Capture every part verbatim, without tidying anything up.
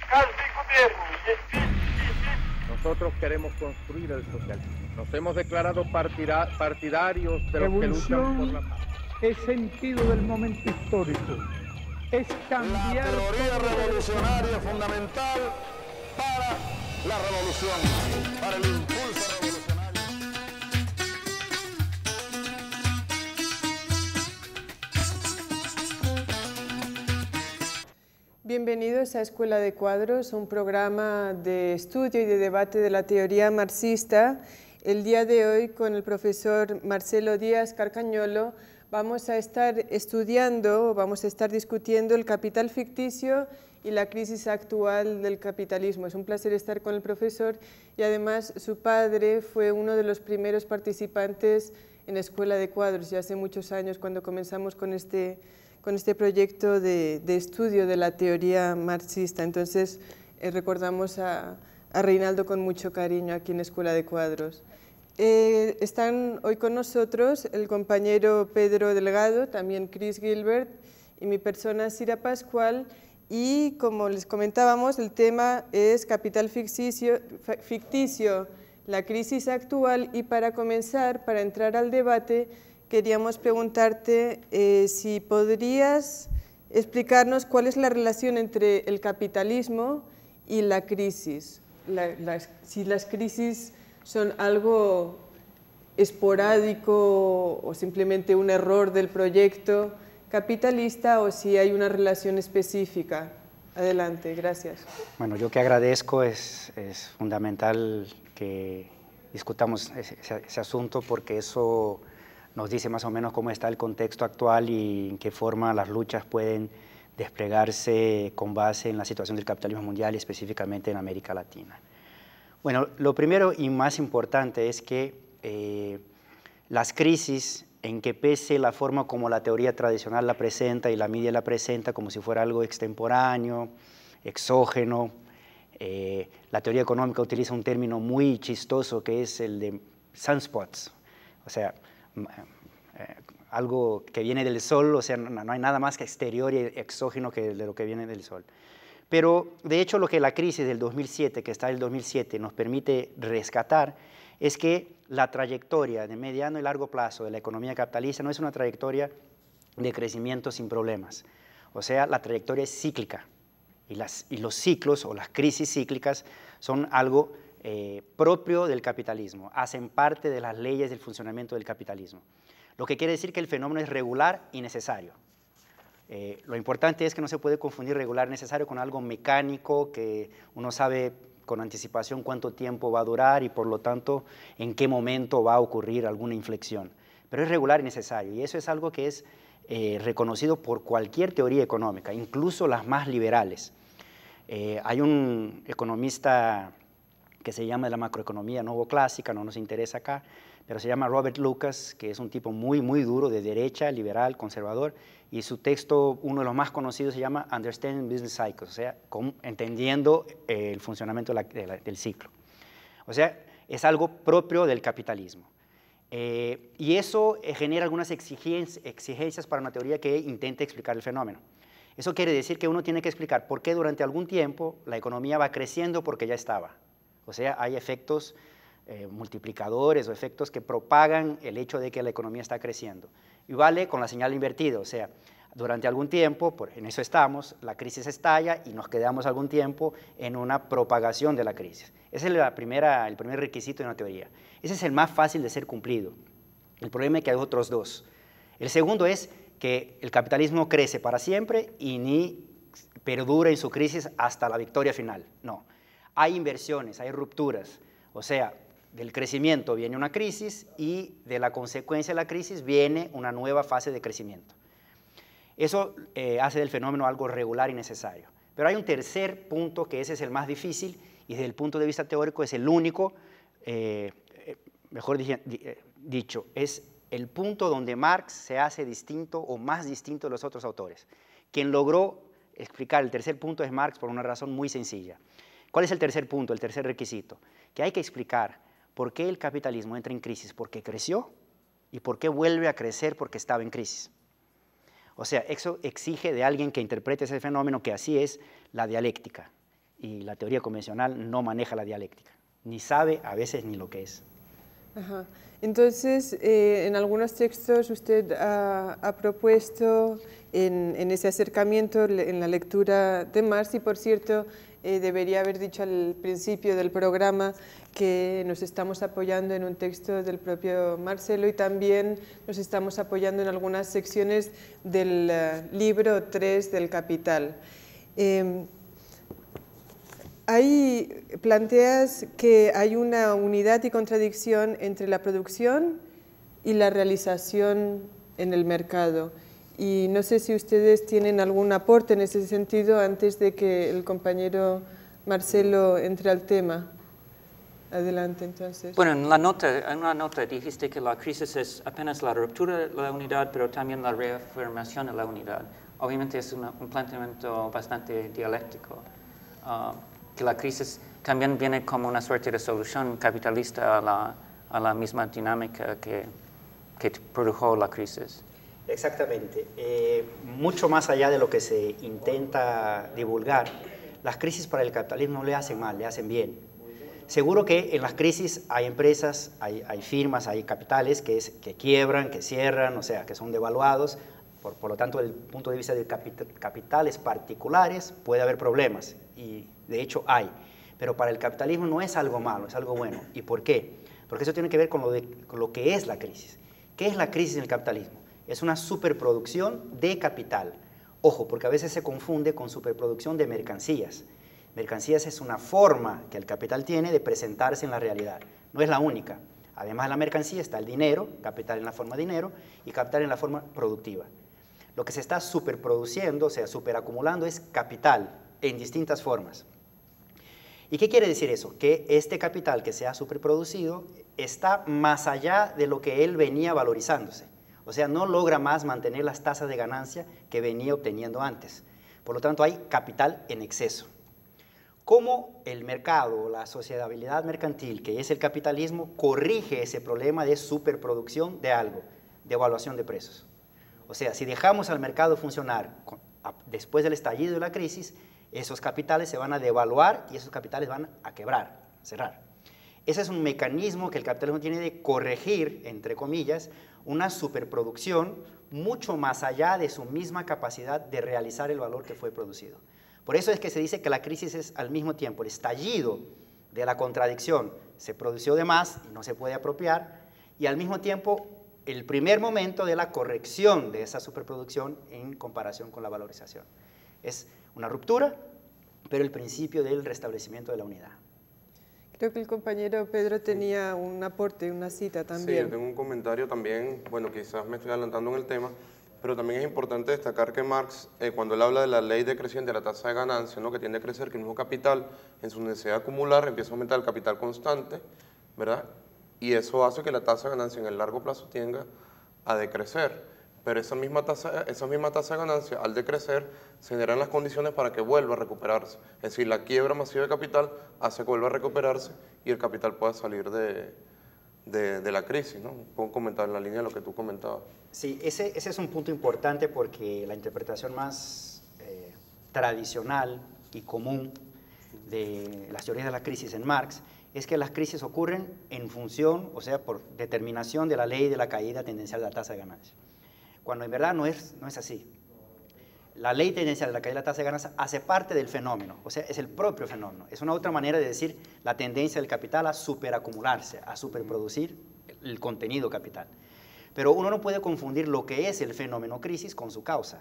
Nosotros queremos construir el socialismo. Nos hemos declarado partida partidarios de los que luchan por la paz. Es sentido del momento histórico. Es cambiar. La teoría revolucionaria fundamental para la revolución, para el impulso revolucionario. Bienvenidos a Escuela de Cuadros, un programa de estudio y de debate de la teoría marxista. El día de hoy, con el profesor Marcelo Díaz Carcañolo, vamos a estar estudiando, vamos a estar discutiendo el capital ficticio y la crisis actual del capitalismo. Es un placer estar con el profesor y además su padre fue uno de los primeros participantes en Escuela de Cuadros, ya hace muchos años cuando comenzamos con este con este proyecto de, de estudio de la teoría marxista. Entonces, eh, recordamos a, a Reinaldo con mucho cariño aquí en Escuela de Cuadros. Eh, están hoy con nosotros el compañero Pedro Delgado, también Chris Gilbert, y mi persona Sira Pascual, y como les comentábamos, el tema es capital ficticio, ficticio, la crisis actual, y para comenzar, para entrar al debate, queríamos preguntarte eh, si podrías explicarnos cuál es la relación entre el capitalismo y la crisis. La, la, si las crisis son algo esporádico o simplemente un error del proyecto capitalista o si hay una relación específica. Adelante, gracias. Bueno, yo que agradezco, es, es fundamental que discutamos ese, ese asunto porque eso nos dice más o menos cómo está el contexto actual y en qué forma las luchas pueden desplegarse con base en la situación del capitalismo mundial y específicamente en América Latina. Bueno, lo primero y más importante es que eh, las crisis, en que pese la forma como la teoría tradicional la presenta y la media la presenta como si fuera algo extemporáneo, exógeno, eh, la teoría económica utiliza un término muy chistoso que es el de sunspots, o sea, Eh, algo que viene del sol, o sea, no, no hay nada más que exterior y exógeno que de lo que viene del sol. Pero, de hecho, lo que la crisis del dos mil siete, que está en el dos mil siete, nos permite rescatar es que la trayectoria de mediano y largo plazo de la economía capitalista no es una trayectoria de crecimiento sin problemas. O sea, la trayectoria es cíclica y, las, y los ciclos o las crisis cíclicas son algo eh, propio del capitalismo, hacen parte de las leyes del funcionamiento del capitalismo. Lo que quiere decir que el fenómeno es regular y necesario. Eh, lo importante es que no se puede confundir regular y necesario con algo mecánico que uno sabe con anticipación cuánto tiempo va a durar y por lo tanto en qué momento va a ocurrir alguna inflexión. Pero es regular y necesario y eso es algo que es eh, reconocido por cualquier teoría económica, incluso las más liberales. Eh, hay un economista que se llama de la macroeconomía novoclásica, no nos interesa acá, pero se llama Robert Lucas, que es un tipo muy, muy duro, de derecha, liberal, conservador, y su texto, uno de los más conocidos, se llama Understanding Business Cycles, o sea, con, entendiendo eh, el funcionamiento de la, de la, del ciclo. O sea, es algo propio del capitalismo. Eh, y eso eh, genera algunas exigencias, exigencias para una teoría que intente explicar el fenómeno. Eso quiere decir que uno tiene que explicar por qué durante algún tiempo la economía va creciendo porque ya estaba. O sea, hay efectos Eh, multiplicadores o efectos que propagan el hecho de que la economía está creciendo. Y vale con la señal invertida, o sea, durante algún tiempo, por, en eso estamos, la crisis estalla y nos quedamos algún tiempo en una propagación de la crisis. Ese es la primera, el primer requisito de una teoría. Ese es el más fácil de ser cumplido. El problema es que hay otros dos. El segundo es que el capitalismo crece para siempre y ni perdura en su crisis hasta la victoria final. No, hay inversiones, hay rupturas, o sea, del crecimiento viene una crisis y de la consecuencia de la crisis viene una nueva fase de crecimiento. Eso eh, hace del fenómeno algo regular y necesario. Pero hay un tercer punto que ese es el más difícil y desde el punto de vista teórico es el único, eh, mejor dicho, es el punto donde Marx se hace distinto o más distinto de los otros autores. Quien logró explicar el tercer punto es Marx por una razón muy sencilla. ¿Cuál es el tercer punto, el tercer requisito? Que hay que explicar por qué el capitalismo entra en crisis porque creció y por qué vuelve a crecer porque estaba en crisis. O sea, eso exige de alguien que interprete ese fenómeno, que así es la dialéctica, y la teoría convencional no maneja la dialéctica, ni sabe a veces ni lo que es. Ajá. Entonces, eh, en algunos textos usted ha, ha propuesto en, en ese acercamiento, en la lectura de Marx, y por cierto, eh, debería haber dicho al principio del programa que nos estamos apoyando en un texto del propio Marcelo y también nos estamos apoyando en algunas secciones del uh, libro tres del Capital. Eh, Hay, planteas que hay una unidad y contradicción entre la producción y la realización en el mercado. Y no sé si ustedes tienen algún aporte en ese sentido antes de que el compañero Marcelo entre al tema. Adelante, entonces. Bueno, en, la nota, en una nota dijiste que la crisis es apenas la ruptura de la unidad, pero también la reafirmación de la unidad. Obviamente es una, un planteamiento bastante dialéctico. Uh, que la crisis también viene como una suerte de solución capitalista a la, a la misma dinámica que, que produjo la crisis. Exactamente. Eh, mucho más allá de lo que se intenta divulgar, las crisis para el capitalismo no le hacen mal, le hacen bien. Seguro que en las crisis hay empresas, hay, hay firmas, hay capitales que, es, que quiebran, que cierran, o sea, que son devaluados. Por, por lo tanto, desde el punto de vista de capital, capitales particulares puede haber problemas, y de hecho hay. Pero para el capitalismo no es algo malo, es algo bueno. ¿Y por qué? Porque eso tiene que ver con lo, de, con lo que es la crisis. ¿Qué es la crisis en el capitalismo? Es una superproducción de capital. Ojo, porque a veces se confunde con superproducción de mercancías. Mercancías es una forma que el capital tiene de presentarse en la realidad. No es la única. Además de la mercancía está el dinero, capital en la forma de dinero, y capital en la forma productiva. Lo que se está superproduciendo, o sea, superacumulando, es capital en distintas formas. ¿Y qué quiere decir eso? Que este capital que se ha superproducido está más allá de lo que él venía valorizándose. O sea, no logra más mantener las tasas de ganancia que venía obteniendo antes. Por lo tanto, hay capital en exceso. ¿Cómo el mercado, la sociedad mercantil, que es el capitalismo, corrige ese problema de superproducción de algo, de evaluación de precios? O sea, si dejamos al mercado funcionar después del estallido de la crisis, esos capitales se van a devaluar y esos capitales van a quebrar, a cerrar. Ese es un mecanismo que el capitalismo tiene de corregir, entre comillas, una superproducción mucho más allá de su misma capacidad de realizar el valor que fue producido. Por eso es que se dice que la crisis es al mismo tiempo el estallido de la contradicción, se produció de más y no se puede apropiar, y al mismo tiempo el primer momento de la corrección de esa superproducción en comparación con la valorización. Es una ruptura, pero el principio del restablecimiento de la unidad. Creo que el compañero Pedro tenía un aporte, una cita también. Sí, yo tengo un comentario también, bueno, quizás me estoy adelantando en el tema, pero también es importante destacar que Marx, eh, cuando él habla de la ley decreciente de la tasa de ganancia, ¿no?, que tiende a crecer, que el mismo capital, en su necesidad de acumular, empieza a aumentar el capital constante, ¿verdad? Y eso hace que la tasa de ganancia en el largo plazo tienda a decrecer. Pero esa misma tasa, esa misma tasa de ganancia, al decrecer, se generan las condiciones para que vuelva a recuperarse. Es decir, la quiebra masiva de capital hace que vuelva a recuperarse y el capital pueda salir de, de, de la crisis, ¿no? Puedo comentar en la línea de lo que tú comentabas. Sí, ese, ese es un punto importante porque la interpretación más eh, tradicional y común de las teorías de la crisis en Marx es que las crisis ocurren en función, o sea, por determinación de la ley de la caída tendencial de la tasa de ganancia. Cuando en verdad no es, no es así. La ley tendencial de la caída de la tasa de ganancia hace parte del fenómeno, o sea, es el propio fenómeno. Es una otra manera de decir la tendencia del capital a superacumularse, a superproducir el contenido capital. Pero uno no puede confundir lo que es el fenómeno crisis con su causa.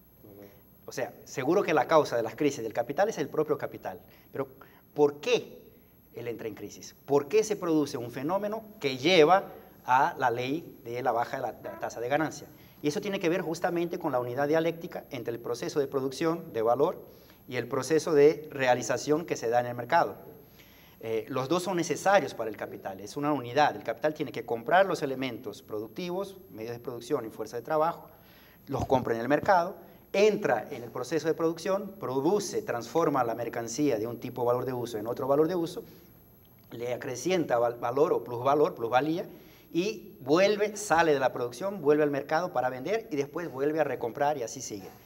O sea, seguro que la causa de las crisis del capital es el propio capital, pero ¿por qué él entra en crisis? ¿Por qué se produce un fenómeno que lleva a la ley de la baja de la, de la tasa de ganancia? Y eso tiene que ver justamente con la unidad dialéctica entre el proceso de producción de valor y el proceso de realización que se da en el mercado. Eh, los dos son necesarios para el capital, es una unidad. El capital tiene que comprar los elementos productivos, medios de producción y fuerza de trabajo, los compra en el mercado, entra en el proceso de producción, produce, transforma la mercancía de un tipo de valor de uso en otro valor de uso, le acrecienta valor o plusvalor, plusvalía, y vuelve, sale de la producción, vuelve al mercado para vender y después vuelve a recomprar y así sigue.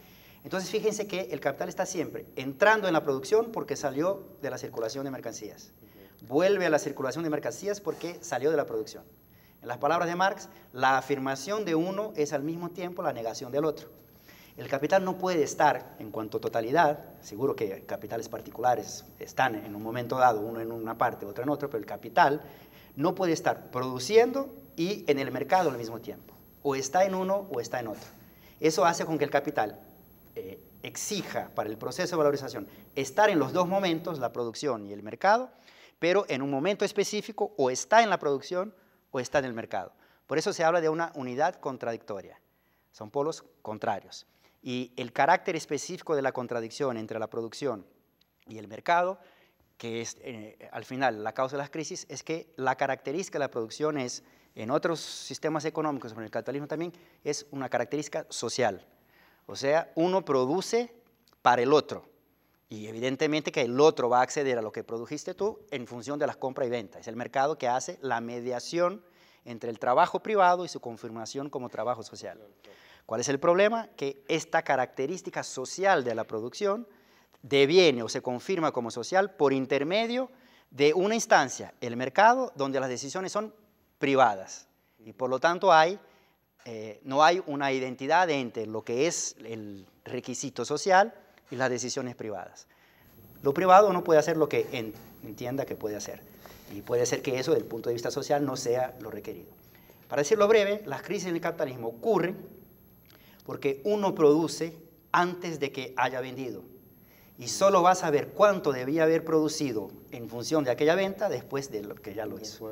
Entonces fíjense que el capital está siempre entrando en la producción porque salió de la circulación de mercancías. Vuelve a la circulación de mercancías porque salió de la producción. En las palabras de Marx, la afirmación de uno es al mismo tiempo la negación del otro. El capital no puede estar en cuanto a totalidad, seguro que capitales particulares están en un momento dado, uno en una parte, otro en otro, pero el capital no puede estar produciendo y en el mercado al mismo tiempo. O está en uno o está en otro. Eso hace con que el capital eh, exija para el proceso de valorización estar en los dos momentos, la producción y el mercado, pero en un momento específico o está en la producción o está en el mercado. Por eso se habla de una unidad contradictoria. Son polos contrarios. Y el carácter específico de la contradicción entre la producción y el mercado, que es eh, al final la causa de las crisis, es que la característica de la producción es, en otros sistemas económicos, como en el capitalismo también, es una característica social. O sea, uno produce para el otro. Y evidentemente que el otro va a acceder a lo que produjiste tú en función de las compras y ventas. Es el mercado que hace la mediación entre el trabajo privado y su confirmación como trabajo social. ¿Cuál es el problema? Que esta característica social de la producción deviene o se confirma como social por intermedio de una instancia, el mercado, donde las decisiones son privadas. Y por lo tanto hay, eh, no hay una identidad entre lo que es el requisito social y las decisiones privadas. Lo privado no puede hacer lo que entienda que puede hacer. Y puede ser que eso, desde el punto de vista social, no sea lo requerido. Para decirlo breve, las crisis en el capitalismo ocurren porque uno produce antes de que haya vendido. Y solo vas a ver cuánto debía haber producido en función de aquella venta después de lo que ya lo hizo.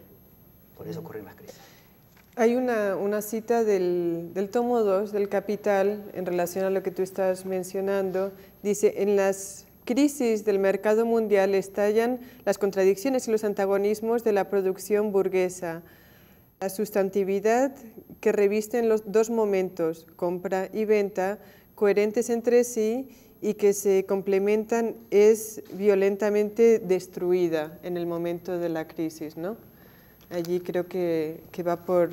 Por eso ocurren las crisis. Hay una, una cita del, del tomo dos del Capital en relación a lo que tú estás mencionando. Dice, en las crisis del mercado mundial estallan las contradicciones y los antagonismos de la producción burguesa. La sustantividad que revisten los dos momentos, compra y venta, coherentes entre sí y que se complementan, es violentamente destruida en el momento de la crisis, ¿no? Allí creo que, que va por,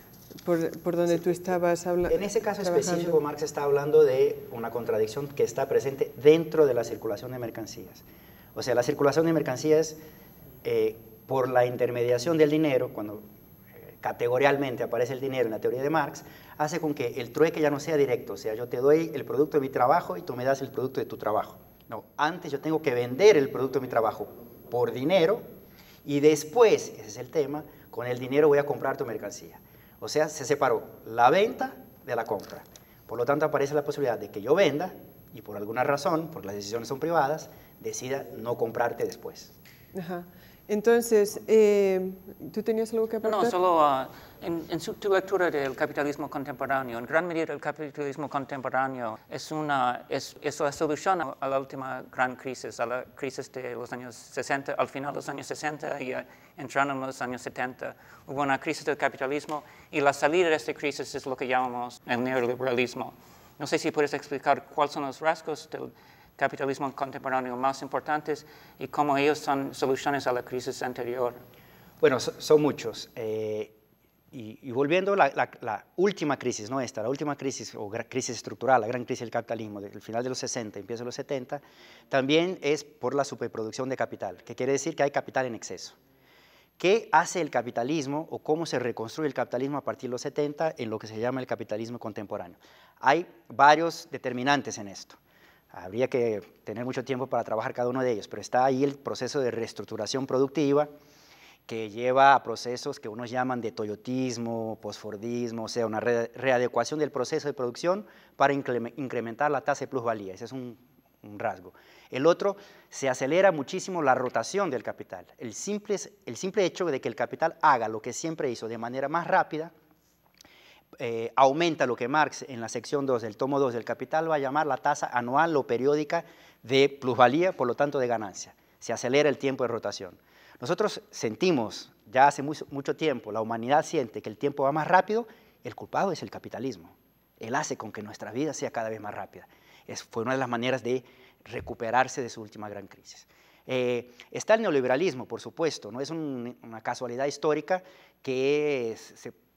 por, por donde sí, tú estabas hablando. En ese caso específico, Marx está hablando de una contradicción que está presente dentro de la circulación de mercancías. O sea, la circulación de mercancías, eh, por la intermediación del dinero, cuando eh, categorialmente aparece el dinero en la teoría de Marx, hace con que el trueque ya no sea directo. O sea, yo te doy el producto de mi trabajo y tú me das el producto de tu trabajo. No, antes yo tengo que vender el producto de mi trabajo por dinero, y después, ese es el tema, con el dinero voy a comprar tu mercancía. O sea, se separó la venta de la compra. Por lo tanto, aparece la posibilidad de que yo venda y por alguna razón, porque las decisiones son privadas, decida no comprarte después. Ajá. Entonces, eh, ¿tú tenías algo que aportar? No, solo uh, en, en su tu lectura del capitalismo contemporáneo, en gran medida el capitalismo contemporáneo es, una, es, es la solución a, a la última gran crisis, a la crisis de los años sesenta, al final de los años sesenta y uh, entrando en los años setenta. Hubo una crisis del capitalismo y la salida de esta crisis es lo que llamamos el neoliberalismo. No sé si puedes explicar cuáles son los rasgos del capitalismo contemporáneo más importantes y cómo ellos son soluciones a la crisis anterior. Bueno, so, son muchos. Eh, y, y volviendo a la, la, la última crisis, no esta, la última crisis o crisis estructural, la gran crisis del capitalismo, del final de los sesenta, empieza de los setenta, también es por la superproducción de capital, que quiere decir que hay capital en exceso. ¿Qué hace el capitalismo o cómo se reconstruye el capitalismo a partir de los setenta en lo que se llama el capitalismo contemporáneo? Hay varios determinantes en esto. Habría que tener mucho tiempo para trabajar cada uno de ellos, pero está ahí el proceso de reestructuración productiva que lleva a procesos que unos llaman de toyotismo, posfordismo, o sea, una re readecuación del proceso de producción para incrementar la tasa de plusvalía. Ese es un, un rasgo. El otro, se acelera muchísimo la rotación del capital. El simple, el simple hecho de que el capital haga lo que siempre hizo de manera más rápida, Eh, aumenta lo que Marx en la sección dos del tomo dos del Capital va a llamar la tasa anual o periódica de plusvalía, por lo tanto de ganancia. Se acelera el tiempo de rotación. Nosotros sentimos, ya hace mucho, mucho tiempo, la humanidad siente que el tiempo va más rápido, el culpado es el capitalismo. Él hace con que nuestra vida sea cada vez más rápida. Es, fue una de las maneras de recuperarse de su última gran crisis. Eh, está el neoliberalismo, por supuesto, no es un, una casualidad histórica que es, se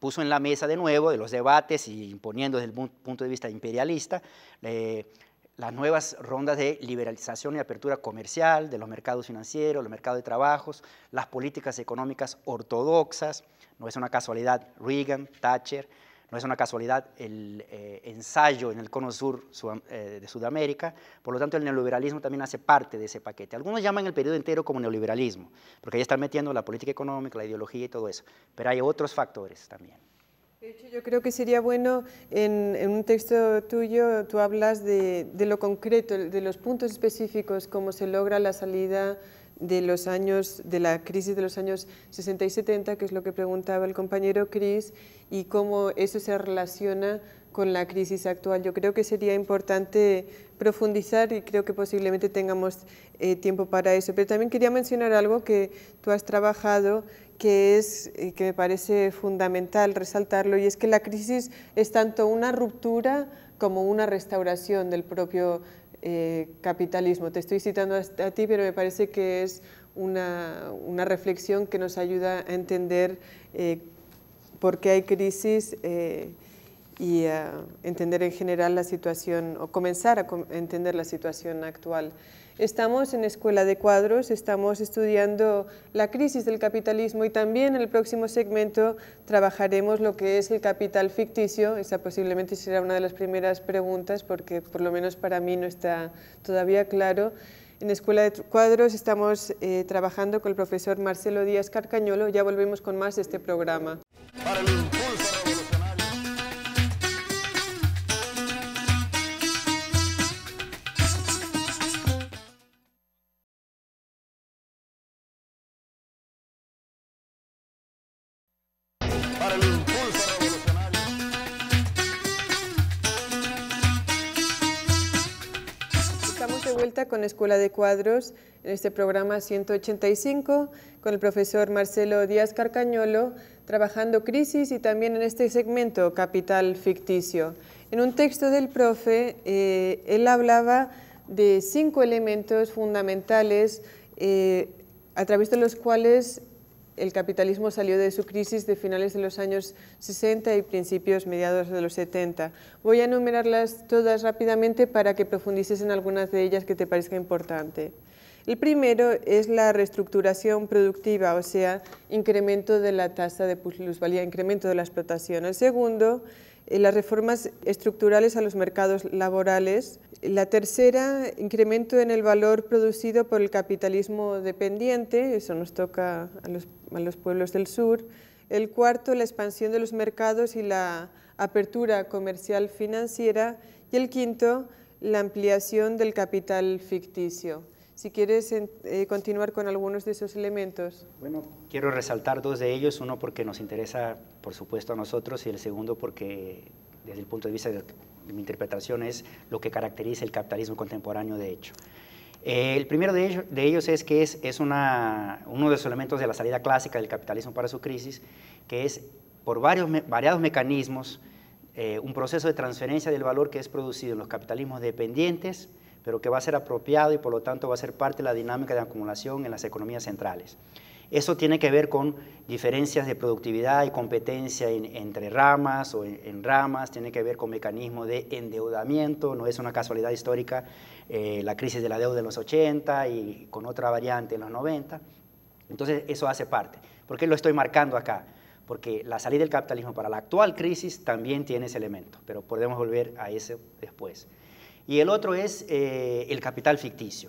puso en la mesa de nuevo de los debates y imponiendo desde el punto de vista imperialista eh, las nuevas rondas de liberalización y apertura comercial de los mercados financieros, los mercados de trabajos, las políticas económicas ortodoxas. No es una casualidad Reagan, Thatcher, no es una casualidad el eh, ensayo en el cono sur sud, eh, de Sudamérica. Por lo tanto, el neoliberalismo también hace parte de ese paquete. Algunos llaman el periodo entero como neoliberalismo, porque ahí están metiendo la política económica, la ideología y todo eso. Pero hay otros factores también. De hecho, yo creo que sería bueno, en, en un texto tuyo, tú hablas de, de lo concreto, de los puntos específicos, cómo se logra la salida de los años, de la crisis de los años sesenta y setenta, que es lo que preguntaba el compañero Chris, y cómo eso se relaciona con la crisis actual. Yo creo que sería importante profundizar y creo que posiblemente tengamos eh, tiempo para eso. Pero también quería mencionar algo que tú has trabajado, que es eh, que me parece fundamental resaltarlo, y es que la crisis es tanto una ruptura como una restauración del propio eh, capitalismo. Te estoy citando a, a ti, pero me parece que es una, una reflexión que nos ayuda a entender eh, por qué hay crisis eh, y a entender en general la situación, o comenzar a entender la situación actual. Estamos en Escuela de Cuadros, estamos estudiando la crisis del capitalismo y también en el próximo segmento trabajaremos lo que es el capital ficticio. Esa posiblemente será una de las primeras preguntas porque por lo menos para mí no está todavía claro. En Escuela de Cuadros estamos eh, trabajando con el profesor Marcelo Díaz Carcañolo. Ya volvemos con más de este programa. Para el impulso revolucionario. Para el impulso revolucionario. Estamos de vuelta con Escuela de Cuadros en este programa ciento ochenta y cinco con el profesor Marcelo Díaz Carcañolo, trabajando crisis y también en este segmento capital ficticio. En un texto del profe, eh, él hablaba de cinco elementos fundamentales eh, a través de los cuales el capitalismo salió de su crisis de finales de los años sesenta y principios mediados de los setenta. Voy a enumerarlas todas rápidamente para que profundices en algunas de ellas que te parezca importante. El primero es la reestructuración productiva, o sea, incremento de la tasa de plusvalía, incremento de la explotación. El segundo, eh, las reformas estructurales a los mercados laborales. La tercera, incremento en el valor producido por el capitalismo dependiente, eso nos toca a los, a los pueblos del sur. El cuarto, la expansión de los mercados y la apertura comercial financiera. Y el quinto, la ampliación del capital ficticio. Si quieres eh, continuar con algunos de esos elementos. Bueno, quiero resaltar dos de ellos, uno porque nos interesa, por supuesto, a nosotros, y el segundo porque, desde el punto de vista de, de mi interpretación, es lo que caracteriza el capitalismo contemporáneo de hecho. Eh, el primero de ellos, de ellos es que es, es una, uno de los elementos de la salida clásica del capitalismo para su crisis, que es, por varios, variados mecanismos, eh, un proceso de transferencia del valor que es producido en los capitalismos dependientes, pero que va a ser apropiado y por lo tanto va a ser parte de la dinámica de acumulación en las economías centrales. Eso tiene que ver con diferencias de productividad y competencia en, entre ramas o en, en ramas, tiene que ver con mecanismos de endeudamiento, no es una casualidad histórica eh, la crisis de la deuda en los ochenta y con otra variante en los noventa. Entonces eso hace parte. ¿Por qué lo estoy marcando acá? Porque la salida del capitalismo para la actual crisis también tiene ese elemento, pero podemos volver a eso después. Y el otro es eh, el capital ficticio.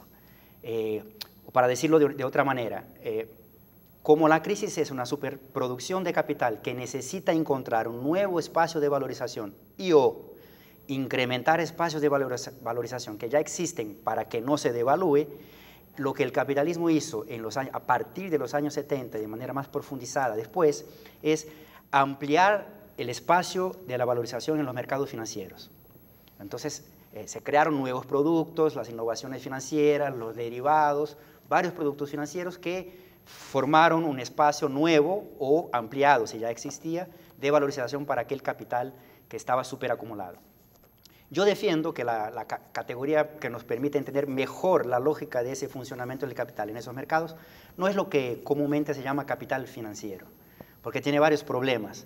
Eh, para decirlo de, de otra manera, eh, como la crisis es una superproducción de capital que necesita encontrar un nuevo espacio de valorización y o incrementar espacios de valorización que ya existen para que no se devalúe, lo que el capitalismo hizo en los años, a partir de los años setenta de manera más profundizada después es ampliar el espacio de la valorización en los mercados financieros. Entonces, Eh, se crearon nuevos productos, las innovaciones financieras, los derivados, varios productos financieros que formaron un espacio nuevo o ampliado, si ya existía, de valorización para aquel capital que estaba súper acumulado. Yo defiendo que la, la ca categoría que nos permite entender mejor la lógica de ese funcionamiento del capital en esos mercados no es lo que comúnmente se llama capital financiero, porque tiene varios problemas.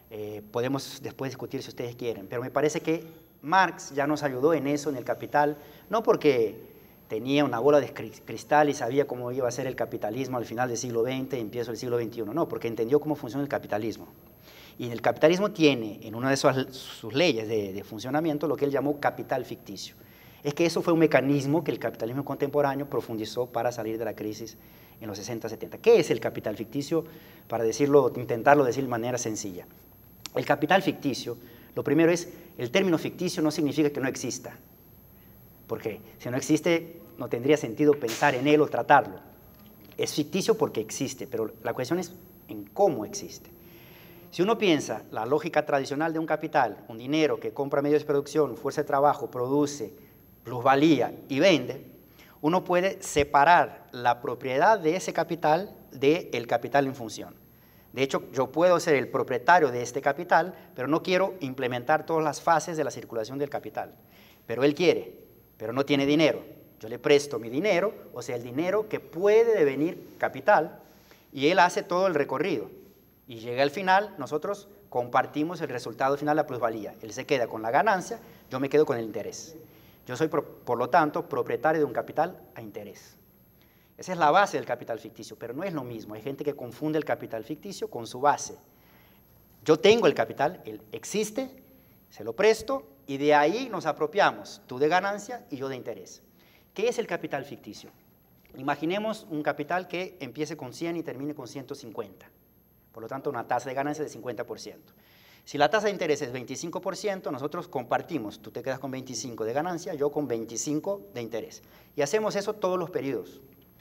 Eh, podemos después discutir si ustedes quieren, pero me parece que Marx ya nos ayudó en eso, en el Capital, no porque tenía una bola de cristal y sabía cómo iba a ser el capitalismo al final del siglo veinte y empiezo el siglo veintiuno, no, porque entendió cómo funciona el capitalismo. Y el capitalismo tiene en una de sus, sus leyes de, de funcionamiento lo que él llamó capital ficticio. Es que eso fue un mecanismo que el capitalismo contemporáneo profundizó para salir de la crisis en los sesenta, setenta. ¿Qué es el capital ficticio? Para decirlo, intentarlo decir de manera sencilla. El capital ficticio, lo primero es, el término ficticio no significa que no exista, porque si no existe no tendría sentido pensar en él o tratarlo. Es ficticio porque existe, pero la cuestión es en cómo existe. Si uno piensa la lógica tradicional de un capital, un dinero que compra medios de producción, fuerza de trabajo, produce plusvalía y vende, uno puede separar la propiedad de ese capital del capital en función. De hecho, yo puedo ser el propietario de este capital, pero no quiero implementar todas las fases de la circulación del capital. Pero él quiere, pero no tiene dinero. Yo le presto mi dinero, o sea, el dinero que puede devenir capital, y él hace todo el recorrido. Y llega al final, nosotros compartimos el resultado final, la plusvalía. Él se queda con la ganancia, yo me quedo con el interés. Yo soy, por lo tanto, propietario de un capital a interés. Esa es la base del capital ficticio, pero no es lo mismo. Hay gente que confunde el capital ficticio con su base. Yo tengo el capital, él existe, se lo presto y de ahí nos apropiamos, tú de ganancia y yo de interés. ¿Qué es el capital ficticio? Imaginemos un capital que empiece con cien y termine con ciento cincuenta. Por lo tanto, una tasa de ganancia de cincuenta por ciento. Si la tasa de interés es veinticinco por ciento, nosotros compartimos, tú te quedas con veinticinco de ganancia, yo con veinticinco de interés. Y hacemos eso todos los periodos.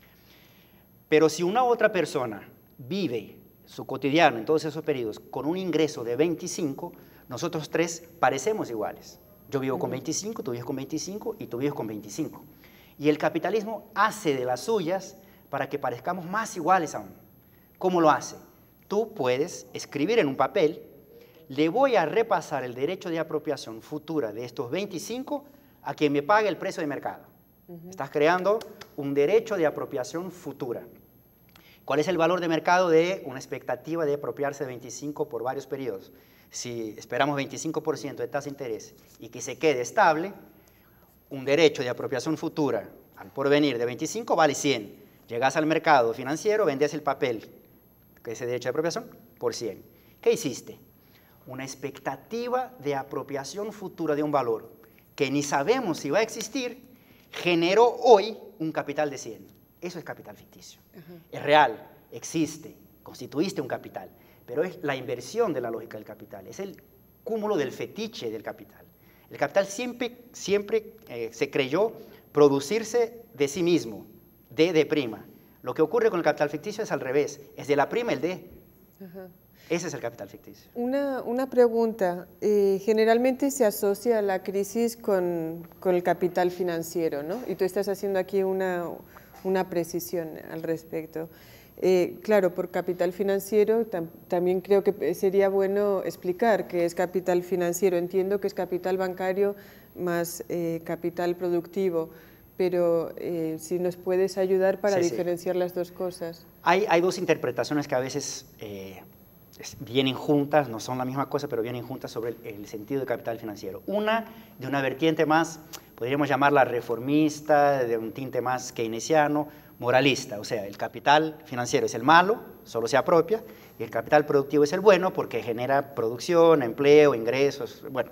Pero si una otra persona vive su cotidiano en todos esos periodos con un ingreso de veinticinco, nosotros tres parecemos iguales. Yo vivo con veinticinco, tú vives con veinticinco y tú vives con veinticinco. Y el capitalismo hace de las suyas para que parezcamos más iguales aún. ¿Cómo lo hace? Tú puedes escribir en un papel, le voy a repasar el derecho de apropiación futura de estos veinticinco a quien me pague el precio de mercado. Uh-huh. Estás creando un derecho de apropiación futura. ¿Cuál es el valor de mercado de una expectativa de apropiarse de veinticinco por varios periodos? Si esperamos veinticinco por ciento de tasa de interés y que se quede estable, un derecho de apropiación futura al porvenir de veinticinco vale cien. Llegas al mercado financiero, vendes el papel, que es el derecho de apropiación, por cien. ¿Qué hiciste? Una expectativa de apropiación futura de un valor que ni sabemos si va a existir, generó hoy un capital de cien. Eso es capital ficticio. Uh-huh. Es real, existe, constituiste un capital, pero es la inversión de la lógica del capital, es el cúmulo del fetiche del capital. El capital siempre, siempre eh, se creyó producirse de sí mismo, de de prima. Lo que ocurre con el capital ficticio es al revés, es de la prima el de. Uh-huh. Ese es el capital ficticio. Una, una pregunta, eh, generalmente se asocia la crisis con, con el capital financiero, ¿no? Y tú estás haciendo aquí una, una precisión al respecto. Eh, claro, por capital financiero tam, también creo que sería bueno explicar qué es capital financiero. Entiendo que es capital bancario más eh, capital productivo, pero eh, si nos puedes ayudar para sí, diferenciar sí. las dos cosas. Hay, hay dos interpretaciones que a veces eh, vienen juntas, no son la misma cosa, pero vienen juntas sobre el, el sentido de capital financiero. Una de una vertiente más, podríamos llamarla reformista, de un tinte más keynesiano, moralista, o sea, el capital financiero es el malo, solo se apropia, y el capital productivo es el bueno porque genera producción, empleo, ingresos, bueno.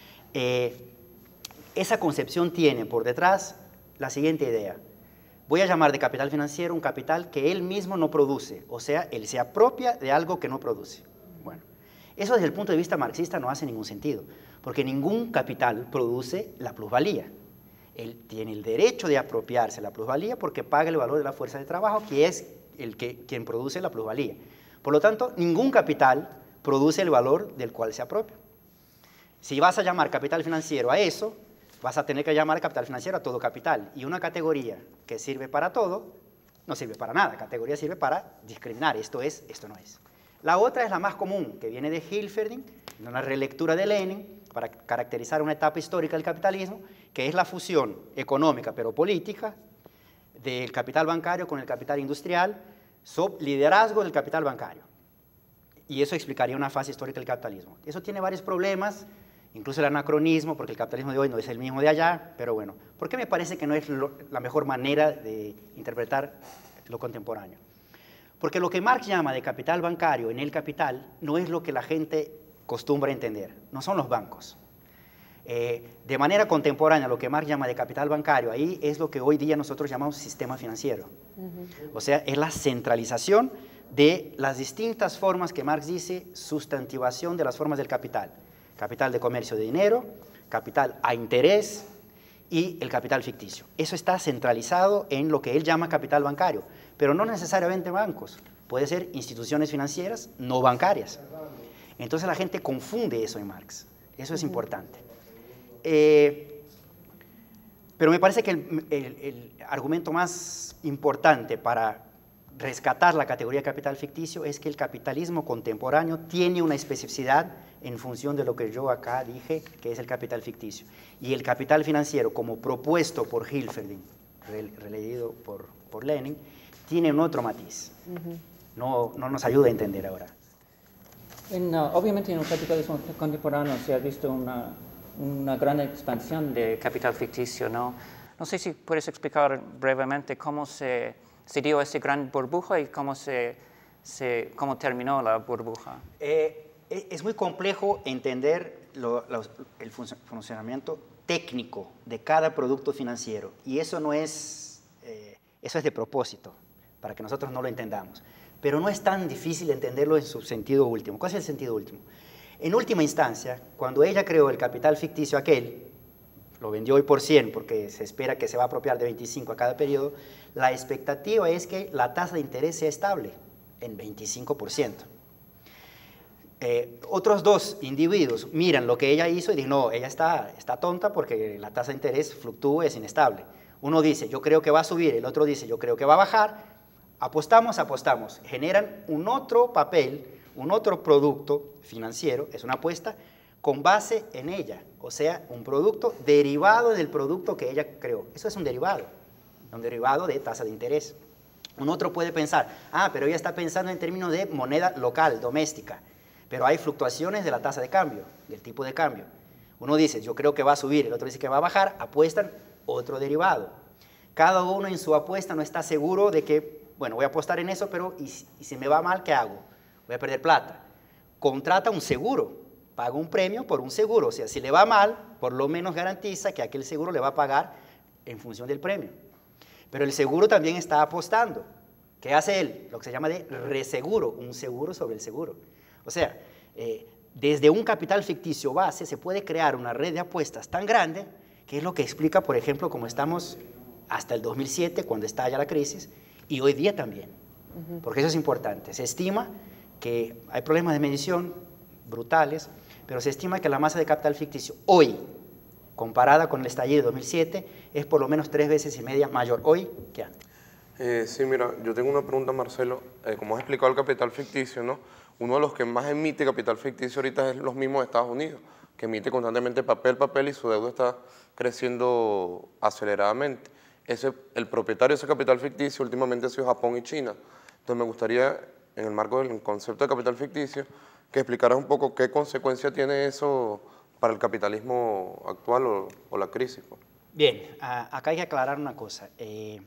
Eh, esa concepción tiene por detrás la siguiente idea. Voy a llamar de capital financiero un capital que él mismo no produce, o sea, él se apropia de algo que no produce. Bueno, eso desde el punto de vista marxista no hace ningún sentido, porque ningún capital produce la plusvalía. Él tiene el derecho de apropiarse la plusvalía porque paga el valor de la fuerza de trabajo, que es el que, quien produce la plusvalía. Por lo tanto, ningún capital produce el valor del cual se apropia. Si vas a llamar capital financiero a eso, vas a tener que llamar capital financiero a todo capital. Y una categoría que sirve para todo, no sirve para nada. Categoría sirve para discriminar. Esto es, esto no es. La otra es la más común, que viene de Hilferding, en una relectura de Lenin, para caracterizar una etapa histórica del capitalismo, que es la fusión económica, pero política, del capital bancario con el capital industrial, sob liderazgo del capital bancario. y eso explicaría una fase histórica del capitalismo. Eso tiene varios problemas, incluso el anacronismo, porque el capitalismo de hoy no es el mismo de allá, pero bueno, ¿por qué me parece que no es lo, la mejor manera de interpretar lo contemporáneo? Porque lo que Marx llama de capital bancario en El Capital no es lo que la gente acostumbra entender, no son los bancos. Eh, de manera contemporánea, lo que Marx llama de capital bancario, ahí es lo que hoy día nosotros llamamos sistema financiero. Uh-huh. O sea, es la centralización de las distintas formas que Marx dice, sustantivación de las formas del capital. Capital de comercio de dinero, capital a interés y el capital ficticio. Eso está centralizado en lo que él llama capital bancario, pero no necesariamente bancos, puede ser instituciones financieras no bancarias. Entonces la gente confunde eso en Marx, eso es uh-huh. importante. Eh, pero me parece que el, el, el argumento más importante para rescatar la categoría de capital ficticio es que el capitalismo contemporáneo tiene una especificidad en función de lo que yo acá dije, que es el capital ficticio. Y el capital financiero, como propuesto por Hilferding, releído por, por Lenin, tiene un otro matiz. Uh-huh. no, no nos ayuda a entender ahora. En, uh, obviamente en el capitalismo contemporáneo se ha visto una, una gran expansión de capital ficticio, ¿no? No sé si puedes explicar brevemente cómo se, se dio esa gran burbuja y cómo, se, se, cómo terminó la burbuja. Eh, es muy complejo entender lo, lo, el fun funcionamiento técnico de cada producto financiero y eso no es, eh, eso es de propósito, para que nosotros no lo entendamos. Pero no es tan difícil entenderlo en su sentido último. ¿Cuál es el sentido último? En última instancia, cuando ella creó el capital ficticio aquel, lo vendió hoy por cien porque se espera que se va a apropiar de veinticinco a cada periodo, la expectativa es que la tasa de interés sea estable en veinticinco por ciento. Eh, otros dos individuos miran lo que ella hizo y dicen, no, ella está, está tonta porque la tasa de interés fluctúa, es inestable. Uno dice, yo creo que va a subir, el otro dice, yo creo que va a bajar. Apostamos, apostamos, generan un otro papel, un otro producto financiero, es una apuesta, con base en ella, o sea, un producto derivado del producto que ella creó. Eso es un derivado, un derivado de tasa de interés. Un otro puede pensar, ah, pero ella está pensando en términos de moneda local, doméstica, pero hay fluctuaciones de la tasa de cambio, del tipo de cambio. Uno dice, yo creo que va a subir, el otro dice que va a bajar, apuestan otro derivado. Cada uno en su apuesta no está seguro de que, bueno, voy a apostar en eso, pero ¿y, y si me va mal, qué hago? Voy a perder plata. Contrata un seguro, paga un premio por un seguro. O sea, si le va mal, por lo menos garantiza que aquel seguro le va a pagar en función del premio. Pero el seguro también está apostando. ¿Qué hace él? Lo que se llama de reseguro, un seguro sobre el seguro. O sea, eh, desde un capital ficticio base se puede crear una red de apuestas tan grande que es lo que explica, por ejemplo, cómo estamos hasta el dos mil siete, cuando estalla la crisis, y hoy día también, uh-huh. porque eso es importante. Se estima que hay problemas de medición brutales, pero se estima que la masa de capital ficticio hoy, comparada con el estallido de dos mil siete, es por lo menos tres veces y media mayor hoy que antes. Eh, sí, mira, yo tengo una pregunta, Marcelo. Eh, como has explicado el capital ficticio, ¿no? Uno de los que más emite capital ficticio ahorita es los mismos de Estados Unidos, que emite constantemente papel, papel y su deuda está creciendo aceleradamente. Ese, el propietario de ese capital ficticio últimamente ha sido Japón y China. Entonces me gustaría, en el marco del concepto de capital ficticio, que explicaras un poco qué consecuencia tiene eso para el capitalismo actual o, o la crisis. Bien, a, acá hay que aclarar una cosa. Eh,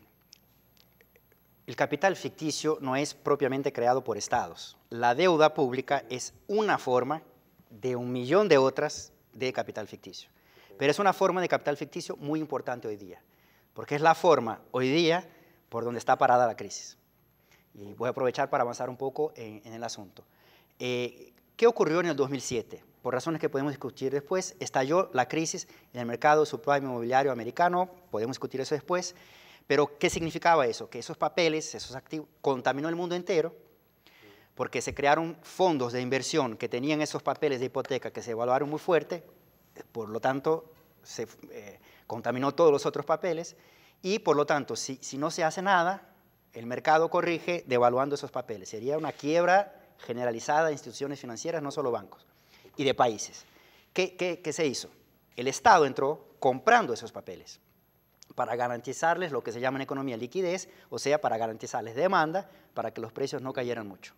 el capital ficticio no es propiamente creado por estados. La deuda pública es una forma de un millón de otras de capital ficticio. Pero es una forma de capital ficticio muy importante hoy día, porque es la forma hoy día por donde está parada la crisis. Y voy a aprovechar para avanzar un poco en, en el asunto. Eh, ¿Qué ocurrió en el dos mil siete? Por razones que podemos discutir después, estalló la crisis en el mercado subprime inmobiliario americano, podemos discutir eso después, pero ¿qué significaba eso? Que esos papeles, esos activos, contaminó el mundo entero, porque se crearon fondos de inversión que tenían esos papeles de hipoteca que se evaluaron muy fuerte, por lo tanto, se eh, contaminó todos los otros papeles, y por lo tanto, si, si no se hace nada, el mercado corrige devaluando esos papeles. Sería una quiebra generalizada de instituciones financieras, no solo bancos, y de países. ¿Qué, qué, qué se hizo? El Estado entró comprando esos papeles para garantizarles lo que se llama en economía liquidez, o sea, para garantizarles demanda, para que los precios no cayeran mucho.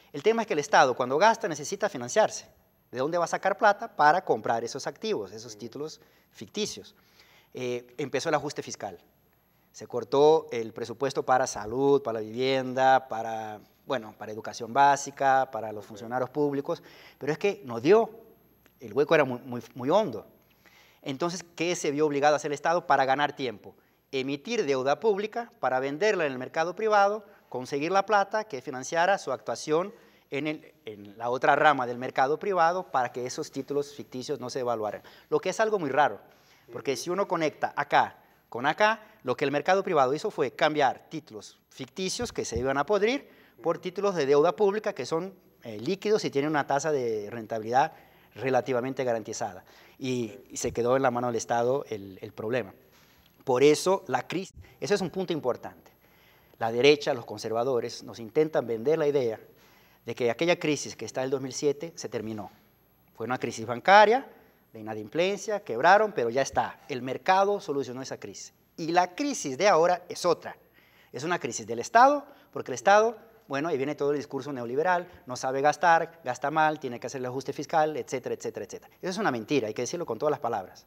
El tema es que el Estado, cuando gasta, necesita financiarse. ¿De dónde va a sacar plata para comprar esos activos, esos títulos ficticios? Eh, empezó el ajuste fiscal. Se cortó el presupuesto para salud, para la vivienda, para, bueno, para educación básica, para los funcionarios públicos, pero es que no dio, el hueco era muy, muy, muy hondo. Entonces, ¿qué se vio obligado a hacer el Estado para ganar tiempo? Emitir deuda pública para venderla en el mercado privado, conseguir la plata que financiara su actuación en, el, en la otra rama del mercado privado para que esos títulos ficticios no se evaluaran. Lo que es algo muy raro, porque si uno conecta acá con acá, lo que el mercado privado hizo fue cambiar títulos ficticios que se iban a podrir por títulos de deuda pública que son eh, líquidos y tienen una tasa de rentabilidad relativamente garantizada. Y, y se quedó en la mano del Estado el, el problema. Por eso la crisis, eso es un punto importante. La derecha, los conservadores, nos intentan vender la idea de que aquella crisis que está en el dos mil siete se terminó. Fue una crisis bancaria, de inadimplencia, quebraron, pero ya está. El mercado solucionó esa crisis. Y la crisis de ahora es otra. Es una crisis del Estado, porque el Estado, bueno, ahí viene todo el discurso neoliberal, no sabe gastar, gasta mal, tiene que hacer el ajuste fiscal, etcétera, etcétera, etcétera. Eso es una mentira, hay que decirlo con todas las palabras.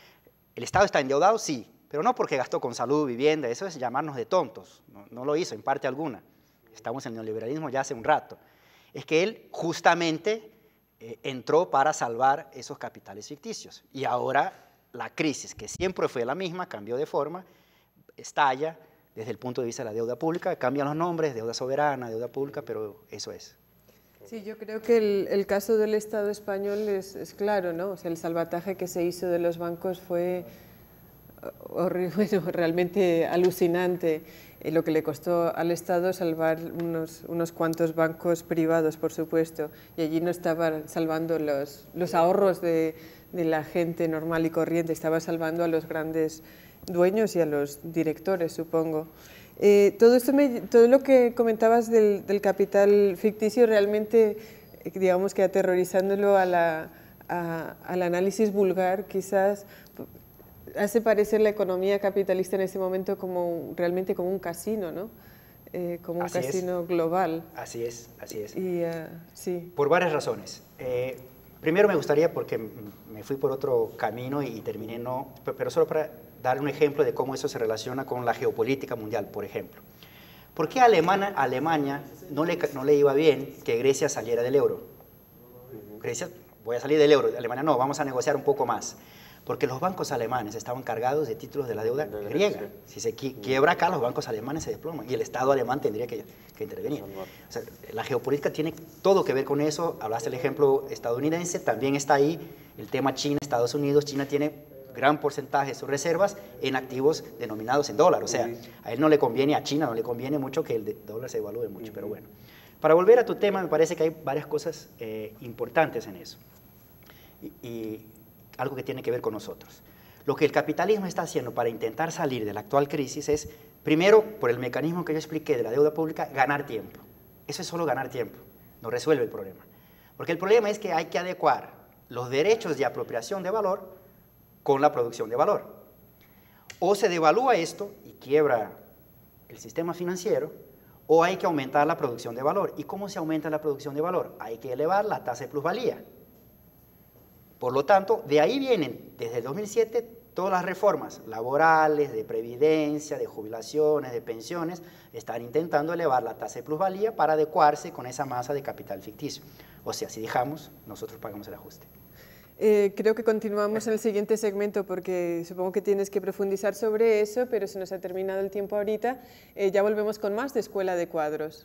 ¿El Estado está endeudado? Sí, pero no porque gastó con salud, vivienda, eso es llamarnos de tontos. No, no lo hizo en parte alguna. Estamos en el neoliberalismo ya hace un rato. Es que él justamente eh, entró para salvar esos capitales ficticios. Y ahora la crisis, que siempre fue la misma, cambió de forma, estalla desde el punto de vista de la deuda pública, cambian los nombres, deuda soberana, deuda pública, pero eso es. Sí, yo creo que el, el caso del Estado español es, es claro, ¿no? O sea, el salvataje que se hizo de los bancos fue horrible, bueno, realmente alucinante. Eh, lo que le costó al Estado salvar unos, unos cuantos bancos privados, por supuesto, y allí no estaba salvando los, los ahorros de, de la gente normal y corriente, estaba salvando a los grandes dueños y a los directores, supongo. Eh, todo, esto me, todo lo que comentabas del, del capital ficticio realmente, eh, digamos que aterrorizándolo a la, a, al análisis vulgar, quizás hace parecer la economía capitalista en ese momento como realmente como un casino, ¿no? Eh, como un así casino es. global. Así es, así es. Y, uh, sí. Por varias razones. Eh, primero me gustaría, porque me fui por otro camino y terminé no, pero solo para dar un ejemplo de cómo eso se relaciona con la geopolítica mundial, por ejemplo. ¿Por qué a Alemania, a Alemania no, le, no le iba bien que Grecia saliera del euro? Grecia, voy a salir del euro, Alemania no, vamos a negociar un poco más. Porque los bancos alemanes estaban cargados de títulos de la deuda griega. Si se quiebra acá, los bancos alemanes se desploman y el Estado alemán tendría que, que intervenir. O sea, la geopolítica tiene todo que ver con eso. Hablaste del ejemplo estadounidense, también está ahí el tema China, Estados Unidos. China tiene gran porcentaje de sus reservas en activos denominados en dólar. O sea, a él no le conviene, a China no le conviene mucho que el dólar se evalúe mucho, pero bueno. Para volver a tu tema, me parece que hay varias cosas eh, importantes en eso. Y, y algo que tiene que ver con nosotros. Lo que el capitalismo está haciendo para intentar salir de la actual crisis es, primero, por el mecanismo que yo expliqué de la deuda pública, ganar tiempo. Eso es solo ganar tiempo, no resuelve el problema. Porque el problema es que hay que adecuar los derechos de apropiación de valor con la producción de valor. O se devalúa esto y quiebra el sistema financiero, o hay que aumentar la producción de valor. ¿Y cómo se aumenta la producción de valor? Hay que elevar la tasa de plusvalía. Por lo tanto, de ahí vienen, desde el dos mil siete, todas las reformas laborales, de previdencia, de jubilaciones, de pensiones, están intentando elevar la tasa de plusvalía para adecuarse con esa masa de capital ficticio. O sea, si dejamos, nosotros pagamos el ajuste. Eh, creo que continuamos en el siguiente segmento porque supongo que tienes que profundizar sobre eso, pero se nos ha terminado el tiempo ahorita. Eh, ya volvemos con más de Escuela de Cuadros.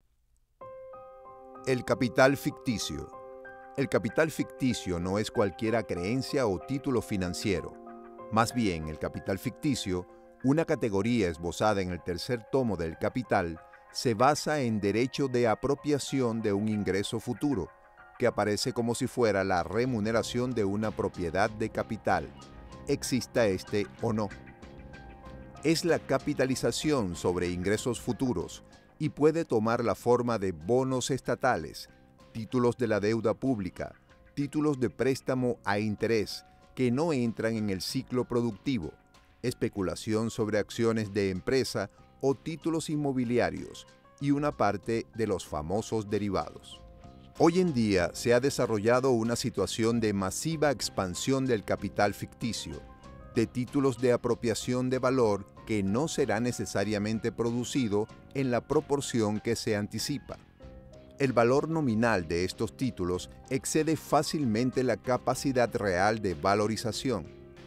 El capital ficticio. El capital ficticio no es cualquier creencia o título financiero. Más bien, el capital ficticio, una categoría esbozada en el tercer tomo del Capital, se basa en derecho de apropiación de un ingreso futuro, que aparece como si fuera la remuneración de una propiedad de capital, exista este o no. Es la capitalización sobre ingresos futuros y puede tomar la forma de bonos estatales, títulos de la deuda pública, títulos de préstamo a interés que no entran en el ciclo productivo, especulación sobre acciones de empresa o títulos inmobiliarios, y una parte de los famosos derivados. Hoy en día se ha desarrollado una situación de masiva expansión del capital ficticio, de títulos de apropiación de valor que no será necesariamente producido en la proporción que se anticipa. El valor nominal de estos títulos excede fácilmente la capacidad real de valorización.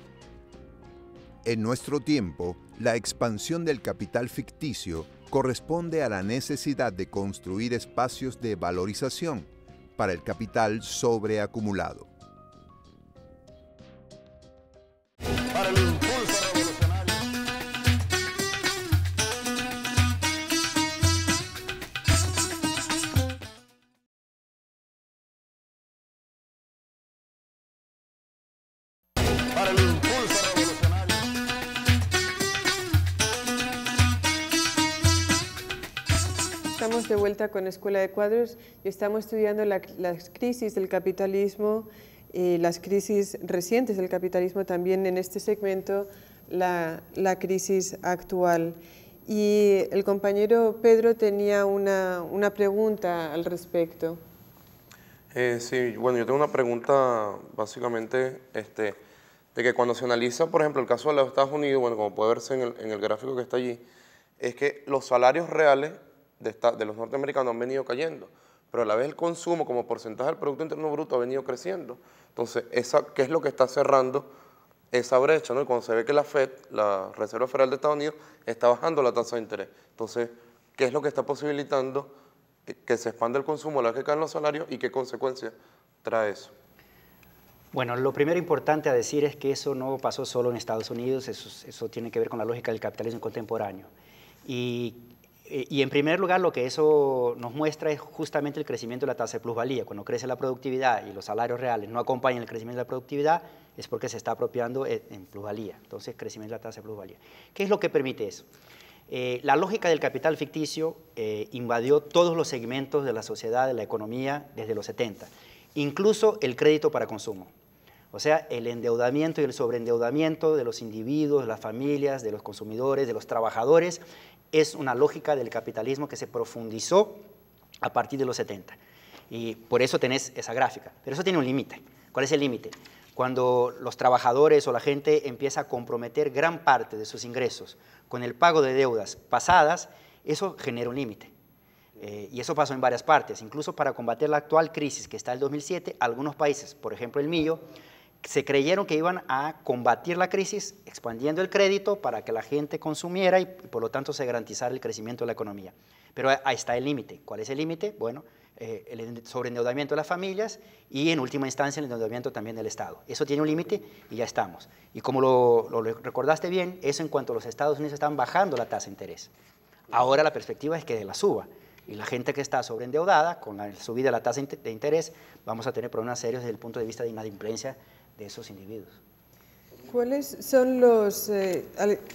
En nuestro tiempo, la expansión del capital ficticio corresponde a la necesidad de construir espacios de valorización para el capital sobreacumulado. Para el impulso revolucionario. Para el impulso revolucionario. Estamos de vuelta con Escuela de Cuadros y estamos estudiando la, las crisis del capitalismo y las crisis recientes del capitalismo, también en este segmento la, la crisis actual. Y el compañero Pedro tenía una, una pregunta al respecto. Eh, sí, bueno, yo tengo una pregunta básicamente este, de que cuando se analiza, por ejemplo, el caso de los Estados Unidos, bueno, como puede verse en el, en el gráfico que está allí, es que los salarios reales de, esta, de los norteamericanos han venido cayendo, pero a la vez el consumo como porcentaje del Producto Interno Bruto ha venido creciendo. Entonces, esa, ¿qué es lo que está cerrando esa brecha, ¿no? Y cuando se ve que la Fed, la Reserva Federal de Estados Unidos, está bajando la tasa de interés. Entonces, ¿qué es lo que está posibilitando que se expanda el consumo a la vez que caen los salarios y qué consecuencias trae eso? Bueno, lo primero importante a decir es que eso no pasó solo en Estados Unidos, eso, eso tiene que ver con la lógica del capitalismo contemporáneo. Y, y en primer lugar, lo que eso nos muestra es justamente el crecimiento de la tasa de plusvalía. Cuando crece la productividad y los salarios reales no acompañan el crecimiento de la productividad, es porque se está apropiando en plusvalía. Entonces, crecimiento de la tasa de plusvalía. ¿Qué es lo que permite eso? Eh, la lógica del capital ficticio eh, invadió todos los segmentos de la sociedad, de la economía, desde los setenta, incluso el crédito para consumo. O sea, el endeudamiento y el sobreendeudamiento de los individuos, de las familias, de los consumidores, de los trabajadores, es una lógica del capitalismo que se profundizó a partir de los setenta. Y por eso tenés esa gráfica. Pero eso tiene un límite. ¿Cuál es el límite? Cuando los trabajadores o la gente empieza a comprometer gran parte de sus ingresos con el pago de deudas pasadas, eso genera un límite. Eh, y eso pasó en varias partes. Incluso para combater la actual crisis que está en el dos mil siete, algunos países, por ejemplo el mío, se creyeron que iban a combatir la crisis expandiendo el crédito para que la gente consumiera y por lo tanto se garantizara el crecimiento de la economía. Pero ahí está el límite. ¿Cuál es el límite? Bueno, eh, el sobreendeudamiento de las familias y en última instancia el endeudamiento también del Estado. Eso tiene un límite y ya estamos. Y como lo, lo recordaste bien, eso en cuanto los Estados Unidos están bajando la tasa de interés. Ahora la perspectiva es que la suba. Y la gente que está sobreendeudada, con la subida de la tasa de interés, vamos a tener problemas serios desde el punto de vista de inadimplencia de esos individuos. ¿Cuáles son los, eh,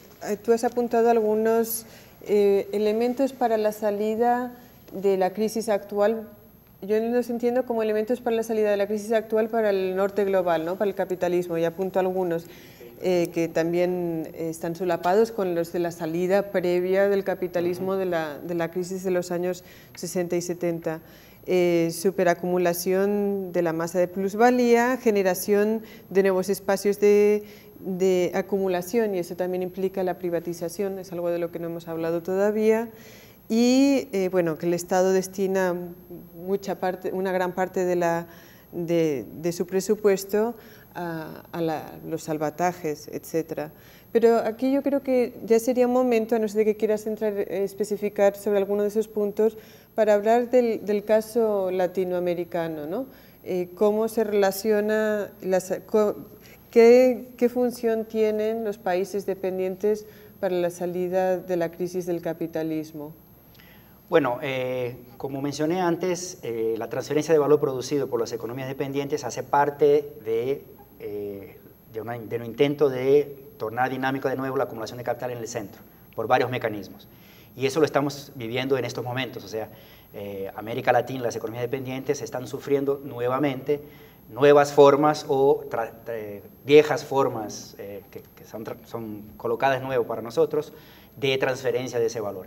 tú has apuntado algunos eh, elementos para la salida de la crisis actual? Yo los entiendo como elementos para la salida de la crisis actual para el norte global, ¿no? Para el capitalismo, y apunto algunos eh, que también están solapados con los de la salida previa del capitalismo de la, de la crisis de los años sesenta y setenta. Eh, superacumulación de la masa de plusvalía, generación de nuevos espacios de, de acumulación, y eso también implica la privatización, es algo de lo que no hemos hablado todavía, y eh, bueno, que el Estado destina mucha parte, una gran parte de, la, de, de su presupuesto a, a la, los salvatajes, etcétera. Pero aquí yo creo que ya sería un momento, a no ser de que quieras entrar a especificar sobre alguno de esos puntos, para hablar del, del caso latinoamericano, ¿no? Eh, cómo se relaciona, las, qué, qué función tienen los países dependientes para la salida de la crisis del capitalismo. Bueno, eh, como mencioné antes, eh, la transferencia de valor producido por las economías dependientes hace parte de, eh, de, una, de un intento de tornar dinámico de nuevo la acumulación de capital en el centro, por varios mecanismos. Y eso lo estamos viviendo en estos momentos, o sea, eh, América Latina, las economías dependientes están sufriendo nuevamente nuevas formas o viejas formas eh, que, que son, son colocadas nuevo para nosotros de transferencia de ese valor.